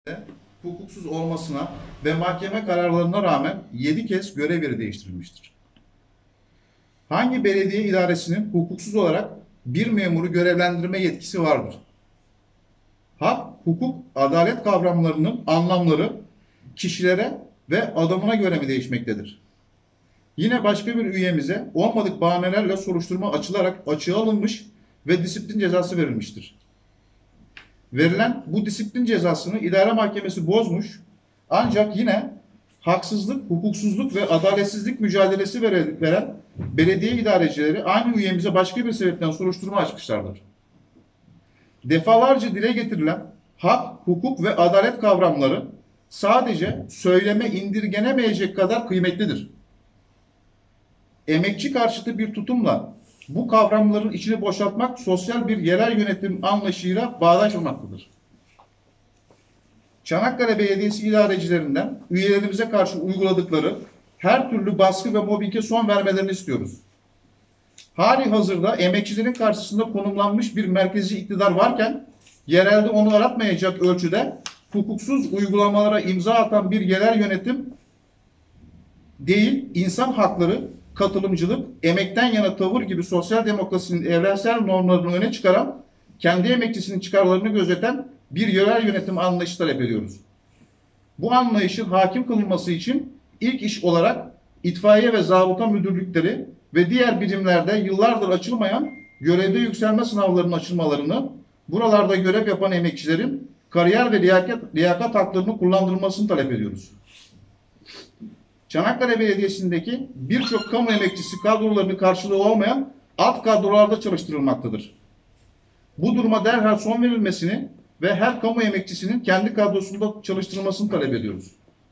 hukuksuz olmasına ve mahkeme kararlarına rağmen 7 kez görev yeri değiştirilmiştir. Hangi belediye idaresinin hukuksuz olarak bir memuru görevlendirme yetkisi vardır? Hak, hukuk, adalet kavramlarının anlamları kişilere ve adamına göre mi değişmektedir? Yine başka bir üyemize olmadık bahanelerle soruşturma açılarak açığa alınmış ve disiplin cezası verilmiştir. Verilen bu disiplin cezasını idare mahkemesi bozmuş, ancak yine haksızlık, hukuksuzluk ve adaletsizlik mücadelesi veren belediye idarecileri aynı üyemize başka bir sebepten soruşturma açmışlardır. Defalarca dile getirilen hak, hukuk ve adalet kavramları sadece söyleme indirgenemeyecek kadar kıymetlidir. Emekçi karşıtı bir tutumla bu kavramların içini boşaltmak sosyal bir yerel yönetim anlayışıyla bağdaşmamaktadır. Çanakkale Belediyesi idarecilerinden üyelerimize karşı uyguladıkları her türlü baskı ve mobbinge son vermelerini istiyoruz. Hali hazırda emekçilerin karşısında konumlanmış bir merkezi iktidar varken yerelde onu aratmayacak ölçüde hukuksuz uygulamalara imza atan bir yerel yönetim değil, insan hakları, katılımcılık, emekten yana tavır gibi sosyal demokrasinin evrensel normlarını öne çıkaran, kendi emekçisinin çıkarlarını gözeten bir yerel yönetim anlayışı talep ediyoruz. Bu anlayışın hakim kılınması için ilk iş olarak itfaiye ve zabıta müdürlükleri ve diğer birimlerde yıllardır açılmayan görevde yükselme sınavlarının açılmalarını, buralarda görev yapan emekçilerin kariyer ve liyakat haklarını kullandırılmasını talep ediyoruz. Çanakkale Belediyesi'ndeki birçok kamu emekçisi kadrolarının karşılığı olmayan alt kadrolarda çalıştırılmaktadır. Bu duruma derhal son verilmesini ve her kamu emekçisinin kendi kadrosunda çalıştırılmasını talep ediyoruz.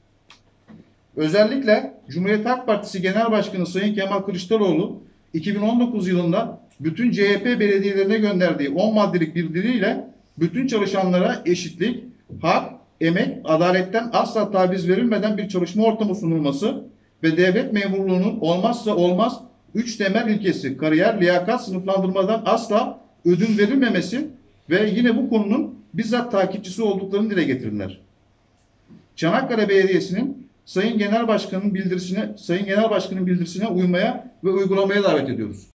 Özellikle Cumhuriyet Halk Partisi Genel Başkanı Sayın Kemal Kılıçdaroğlu 2019 yılında bütün CHP belediyelerine gönderdiği 10 maddelik bildiriyle bütün çalışanlara eşitlik, hak, emek, adaletten asla taviz verilmeden bir çalışma ortamı sunulması ve devlet memurluğunun olmazsa olmaz 3 temel ilkesi kariyer, liyakat, sınıflandırmadan asla ödün verilmemesi ve yine bu konunun bizzat takipçisi olduklarını dile getirdiler. Çanakkale Belediyesi'nin Sayın Genel Başkan'ın bildirisine uymaya ve uygulamaya davet ediyoruz.